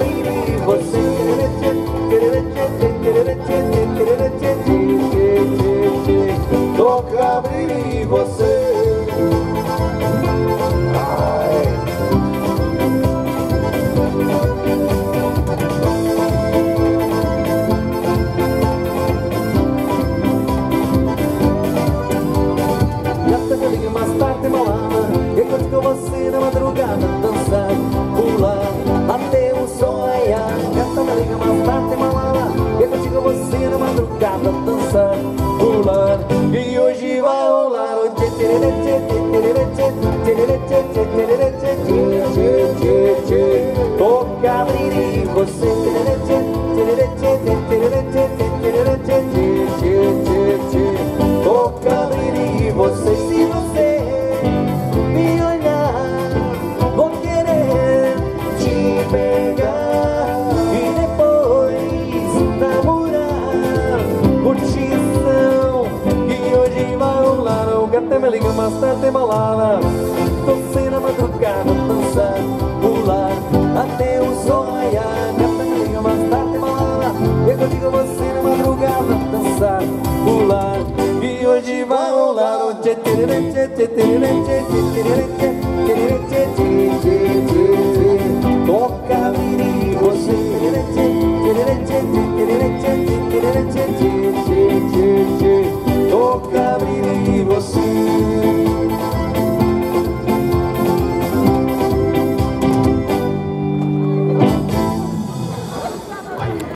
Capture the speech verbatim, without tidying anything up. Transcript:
Toc'Abrir e você. Toc'Abrir e você. Mais tarde malada, eu curto com você na madrugada, dançar, pular, até o sol raiar. Gata me liga mais tarde malada, eu curto com você na madrugada, dançar, pular. E hoje vai rolar o tchê tchê tchê tchê tchê tchê tchê tchê. Toc'Abrir e você. Toc'Abrir e você. Se você me olhar, vou querer te pegar e depois namorar, curtição. E hoje vai rolar o gato me liga mais tarde balada, você na madrugada, dançar, pular, até o sol raiar. Gato me liga mais tarde balada, eu digo você na madrugada, dançar, pular. E hoje vai rolar o tchê tchê tchê tchê tchê tchê tchê tchê.